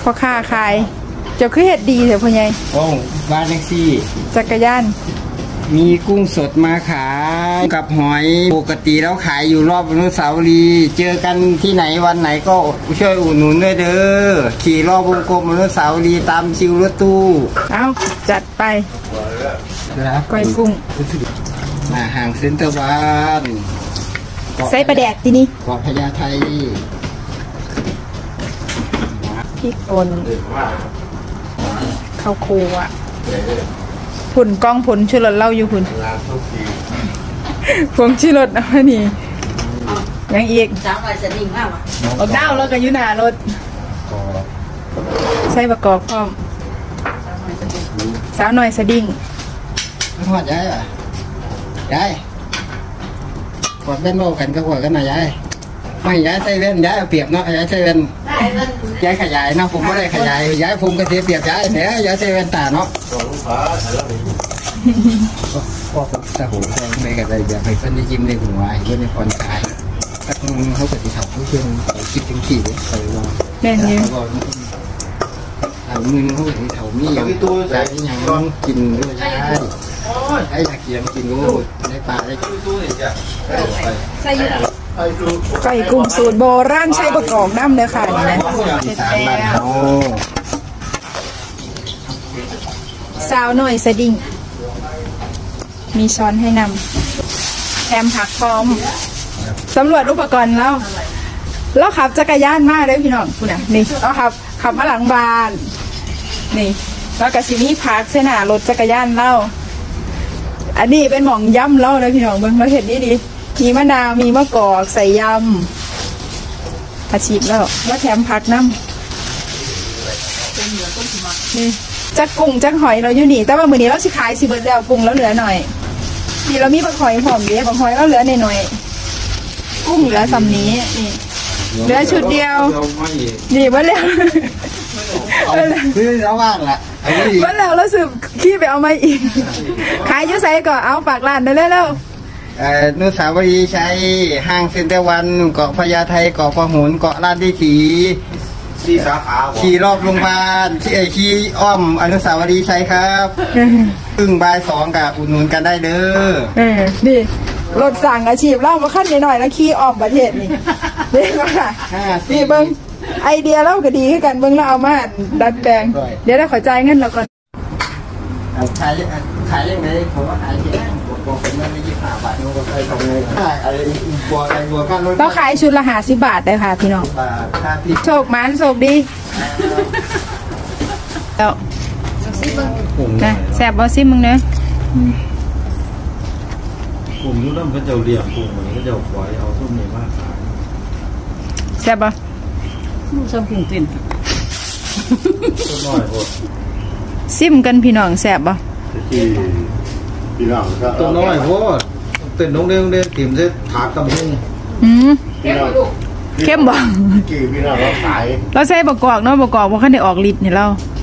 พ่อค้าขายเจ้าคือเฮ็ดดีเถอะพ่อใหญ่โอ้บ้านแท็กซี่จักรยานมีกุ้งสดมาขายกับหอยปกติแล้วขายอยู่รอบอนุสาวรีย์เจอกันที่ไหนวันไหนก็ช่วยอุดหนุนด้วยเด้อขี่รอบวงกลมอนุสาวรีย์ตามชิวรถตู้เอาจัดไปก้อยกุ้งมาห่างเซ็นเตอร์วันใส่ปลาแดกที่นี่เกาะพญาไทพริกป่นข้าวโคอ่ะผุ่นกล้องผุ่นชื่อรถเล่าอยู่ผุ่นพวงชื่อรถนะนี่ยังอีกสาวหน่อยสดิ่งมากว่ะออกดาวแล้วก็ยุนารถใส่ประกอบพร้อมสาวหน่อยสดิ่งทอดย้ายอ่ะย้ายกดเล่นโลกันก็กดกันนะย้ายไม่ย้ายใส่เล่นย้ายเอาเปรียบเนาะย้ายใส่เล่นย้ายขยายนะผมไม่ได้ขยายย้ายผมก็เสียเปรียบย้ายเนี่ยย้ายใส่เล่นตาเนาะก็ถ้าผมไม่ก็ได้แบบไปเพิ่นได้ยิ้มในหัวเพิ่นในผ่อนคลายถ้าเขาเกิดที่เขาเพื่อนคิดถึงขี่เลยไปรอแม่นี่เอามือเขาเกิดที่เขามีอย่างใจอย่างกินด้วยใช่ไอ้อยากกินกินก็ได้ปลาได้ตู้เนี่ยจ้ะใส่เยอะไก่กุ้งสูตรโบราณใช้ประกอบน้ำเลยค่ะนะสาวหน่อยสดิ่งมีช้อนให้นำแถมผักพร้อมสำรวจอุปกรณ์แล้วขับจักรยานมาเลยพี่น้องคุณน่ะนี่เอาขับมาหลังบ้านนี่แล้วก็สิมีผักเส้นหารถจักรยานเล่าอันนี้เป็นหม่องย่ำเล่าเลยพี่น้องเบิ่งเราเห็นดีมีมะนาวมีมะกอกใส่ยำผัดชีแล้วแถมผักน้ำนี่จักกุ้งจักหอยเราอยู่นี่แต่ว่ามื้อนี้เราสิขายสิเบิดแล้วกุ้งแล้วเหลือหน่อยนี่เรามีปลาหอยหอมเดียวปลาหอยเราเหลือหน่อยกุ้งเหลือสำนี้นี่เหลือชุดเดียวนี่ว่าแล้วคือเราว่างละว่าแล้วเราสืบขี้ไปเอามาอีกขายยุ่ใส่ก่อนเอาฝากร้านได้แล้วนุสาวรีย์ใช้ห้างเซ็นเตอร์วันเกาะพญาไทเกาะพหลเกาะลาดดีสีสาขาขี่รอบโรงพยาบาลขี่อ้อมอนุสาวรีย์ใช้ครับบ่าย2กับอุดหนุนกันได้เด้อนี่รถสั่งอาชีพเล่ามาขั้นหน่อยแล้วขี่อ้อมประเทศนี่เด้งว่านี่เบิ้งไอเดียเล่าก็ดีขึ้นกันเบิ้งแล้วเอามาดัดแปลงเดี๋ยวได้ขอใจเงินเราก่อนขายยังไงผมว่าขายแค่บอกเป็นไม่25 บาทนู้นก็เคยทำเลยอะไรบัวอะไรบัวก้านรถต้องขายชุดละ50 บาทเลยค่ะพี่น้องโชคมันโชคดีแล้วนะแซ่บบอซิมึงเนอะผมรู้น้ำพระเจ้าเลี้ยงผมเหมือนพระเจ้าฝอยเอาส้มนี่มากขายแซ่บปะส้มผงติ่นต้นน้อยโคตรซิมกันพี่น้องแซ่บปะพี่น้องต้นน้อยโคตรเป็นน้องเด้งถิ่มเส้นถาดตำหุ่งเข้มบ่กี่พี่น้องเราขายเราใส่ประกอบเนาะประกอบว่าขั้นได้ออกฤทธิ์เนี่ยเรา